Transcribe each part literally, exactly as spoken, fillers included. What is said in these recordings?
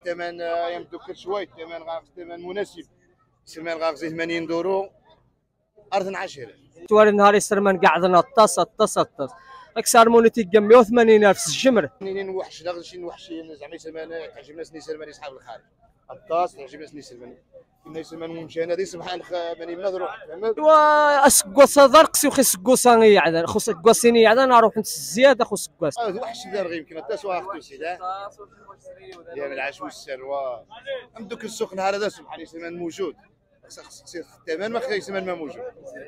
الثمن يمدو كل شوي الثمن غاغ الثمن مناسب الثمن غاغزي ثمانين دورو أرض عشرة تواري نهار يسرمان قاعدنا طاس طاس طاس اكثر مونيتي مية وثمانين ألف الجمر نين وحش لا شي وحش زعما يسرمان تعجبنا سني سلمان يسحب الخارج الطاس تعجبنا سني سلمان كنا يسرمان ممشان هذه سبحان ماني نروح فهمت وا اسكوس درقسي وخي سكوساني يعدن خو سكوسيني يعدن نروح الزياده خو سكوس اه وحش دار غير يمكن الطاس واختو سيدا يا العش والسروا عم دوك السوق نهار هذا سبحان يسرمان موجود خصك الثمن ما خلي يسرمان ما موجود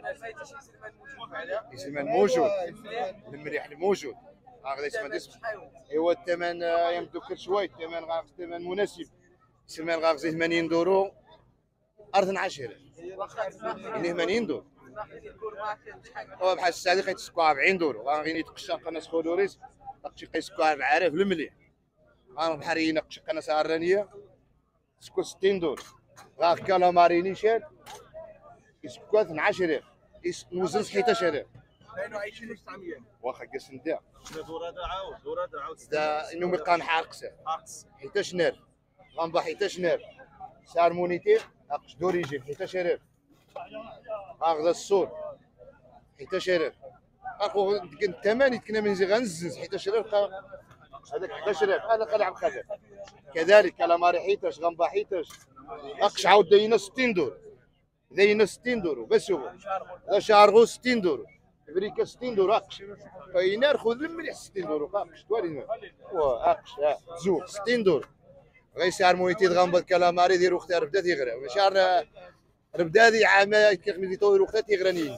يسرمان موجود المريح موجود هذا يسمى اسم ايوا الثمن يمدو كل شوي الثمن غاغ الثمن مناسب الثمن غاغزي ثمانين دورو أرض عشرة يعني ثمانين دور هو بحال السعدي خيتسكو أربعين دور غادي يتقشق الناس خدوريس تقشي قيسكو أربعة آلاف المليح غادي بحال ينقشق الناس الرانيه تسكو ستين دور غا كالاماري نيشان يسكو اثنا عشر ألف نوزن حداش ألف كانوا عايشين في تسعمية واخا قاس ندا دور هذا عاود دور هذا عاود دا انهم يبقى حارقسه حارقس حيتاش نار غنبا حيتاش نار سعر مونيتي اقش دور يجي حيتاش ألف اخذ الصور حيتاش ألف اخو الثمن كنا من زي غنزز حيتاش ألف هذاك حداش ألف انا قلع بخاطر كذلك كالاماري حيتاش غنبا حيتاش اقش عاود داينا ستين دور داينا ستين دور بس هو هذا شارغو ستين دور فريكا ستين دور اقش فاينار خذ المليح ستين دور اقش توالي وا اقش زوق ستين دور غير سعر مونيتي غنبا كالاماري ديرو اختار بدا تيغرا شهر ربدا ذي عام كيخمي طويل وقت تيغراني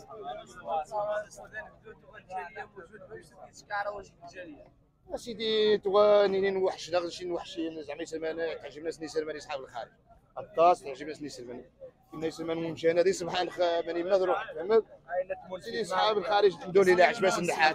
سيدي تواني وحش لا شي وحشين زعما سلمان تعجبنا سني سلمان يسحب الخارج الطاس تعجبنا سني سلمان كنا سلمان ممشان هذه سبحان ماني نروح فهمت سيدي صحاب الخارج الحمد لله عجباس النحات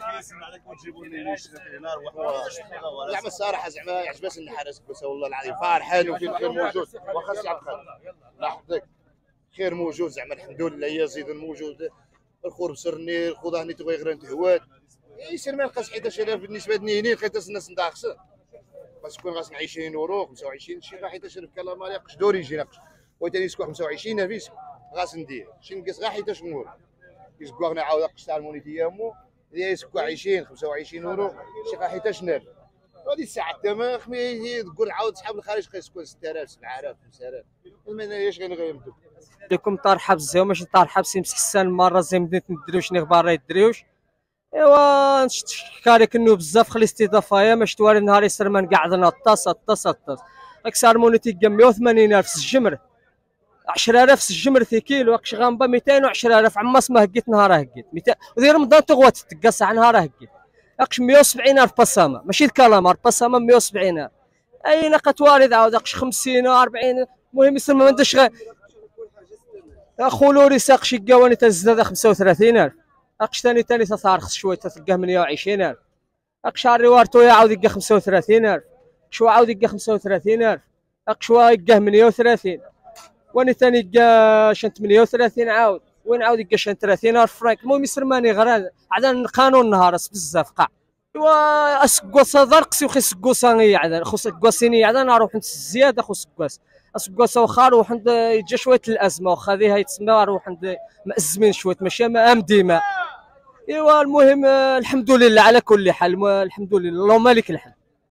زعما الصراحه زعما عجباس النحات بس والله العظيم فرحان وفي الخير موجود واخا سي عبد الخالق الله يحفظك خير موجود زعما الحمد لله يزيد موجود الخور بسرني الخوضه هني تبغي غير نتهوات يصير ما نلقاش حداش ألف بالنسبه لنينين خيت الناس نداخسه خاص تكون غاسم عشرين يورو خمسة وعشرين شي غا حداش ألف كلام يقش دوري يجي نقش وثاني يسكو خمسة وعشرين ألف يسكو غاس ندير شي نقص غا حداش نور يسكو غنا عاود نقش تاع المونيتي يامو يسكو عشرين خمسة وعشرين يورو شي غا حداش نار هذه الساعه تما خمي تقول عاود صحاب الخارج خيسكو ستة آلاف سبعة آلاف خمسة آلاف المهم ايش غير غيمدو لكم طار حبس زي ماشي طار حبس يمسك السان مره زي مدينه نديروش ني غبار يدريوش ايوا نشكارك انه بزاف خلي استضافه يا باش توالي نهار يسرمان قاعدنا طاس طاس طاس اكثر مونيتي مية وثمانين ألف الجمر عشرة آلاف الجمر في كيلو اكش غنبا مئتين وعشرة آلاف عماس ما هكيت نهار هكيت ودير رمضان تغوت تقص على نهار هكيت اكش مية وسبعين ألف بسامه ماشي الكلامار بسامه مية وسبعين ألف اي نقط وارد عاود اكش خمسين وأربعين المهم يسرمان ما ندش غير خولوري ساق شي قواني تزداد خمسة وثلاثين ألف اقش ثاني ثاني تتارخص شويه تلقاه مية وعشرين ألف اقش ريوارتو يعاود يلقى خمسة وثلاثين ألف شو عاود يلقى خمسة وثلاثين ألف اقش يلقاه مية وثلاثين واني ثاني يلقى شنت مية وثلاثين عاود وين عاود يلقى شنت ثلاثين ألف فرانك المهم يسرماني غير عاد قانون نهارس بزاف قاع ايوا اسكوس درقسي وخي سكوساني عاد خو سكوسيني عاد نروح الزياده خو سكواس اسكواس واخا روح عند يجي شويه الازمه واخا هذه يتسمى روح عند مأزمين شويه ماشي مام ديما ايوا المهم الحمد لله على كل حال الحمد لله اللهم مالك الحمد.